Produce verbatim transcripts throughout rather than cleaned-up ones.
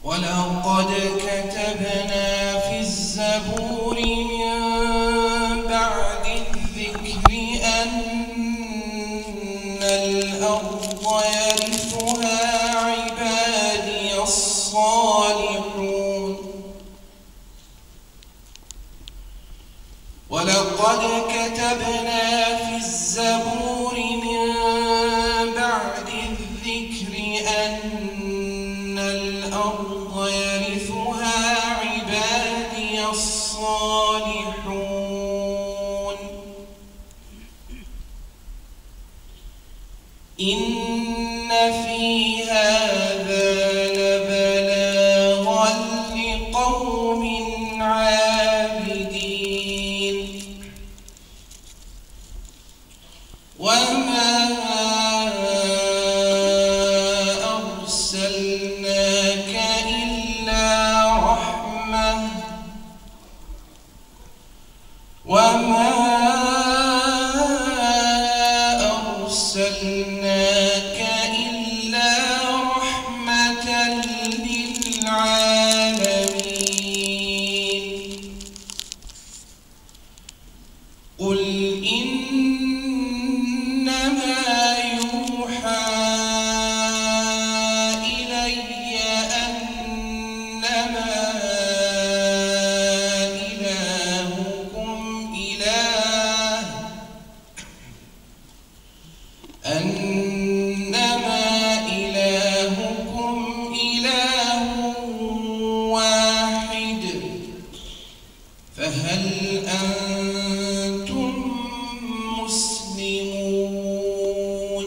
ولقد كتبنا في الزبور من بعد الذكر أن الأرض يرثها عبادي الصالحون ولقد كتبنا في الزبور من بعد الذكر أن الأرض يرثها عبادي الصالحون إن في هذا لبلاغا لقوم عابدين وما أرسلناك إلا رحمة وما أرسلناك إلا رحمة للعالمين قل إنما يوحى إلي أنما إلهكم إله أنما إلهكم إله واحد فهل أنتم مسلمون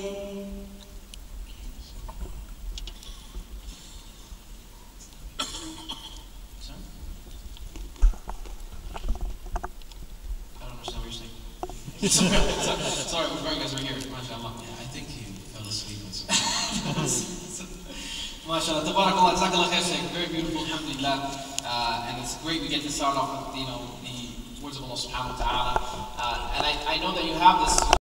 Sorry, before you guys were here, mashallah. Yeah, I think he fell asleep on some. MashaAllah, tabarakallah, jazakallah khair, Shaykh. Very beautiful, alhamdulillah. Uh, and it's great we get to start off with, you know, the words of Allah subhanahu wa ta'ala. Uh, and I, I know that you have this